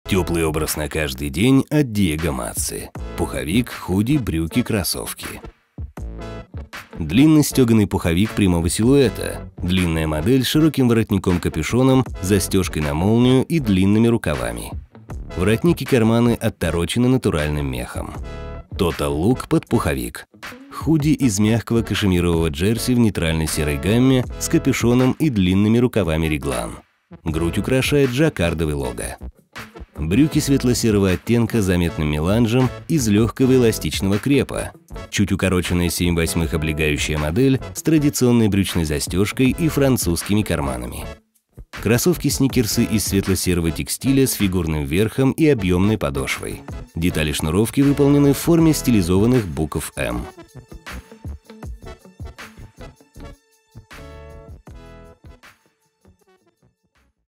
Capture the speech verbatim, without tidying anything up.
Теплый образ на каждый день от Диего Мацци. Пуховик, худи, брюки, кроссовки. Длинный стеганый пуховик прямого силуэта. Длинная модель с широким воротником-капюшоном, застежкой на молнию и длинными рукавами. Воротники и карманы отторочены натуральным мехом. Total Look под пуховик. Худи из мягкого кашемирового джерси в нейтральной серой гамме с капюшоном и длинными рукавами реглан. Грудь украшает жаккардовый лого. Брюки светло-серого оттенка с заметным меланжем из легкого эластичного крепа. Чуть укороченная семь восьмых облегающая модель с традиционной брючной застежкой и французскими карманами. Кроссовки-сникерсы из светло-серого текстиля с фигурным верхом и объемной подошвой. Детали шнуровки выполнены в форме стилизованных букв «М».